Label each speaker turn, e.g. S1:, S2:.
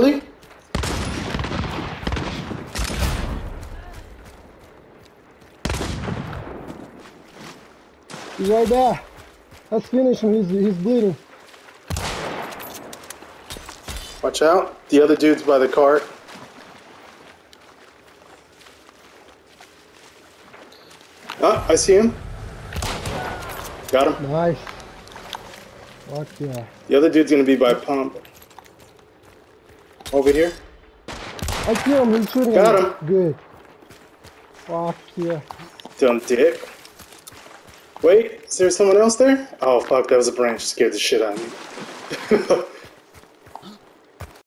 S1: really?
S2: He's right there. Let's finish him. He's bleeding.
S1: Watch out. The other dude's by the cart. Ah, I see him. Got him.
S2: Nice. Fuck yeah.
S1: The other dude's gonna be by pump. Over here.
S2: I killed him. He's shooting
S1: Got
S2: at me.
S1: him.
S2: Good. Fuck yeah.
S1: Dumb dick. Wait, is there someone else there? Oh fuck, that was a branch. Scared the shit out of me.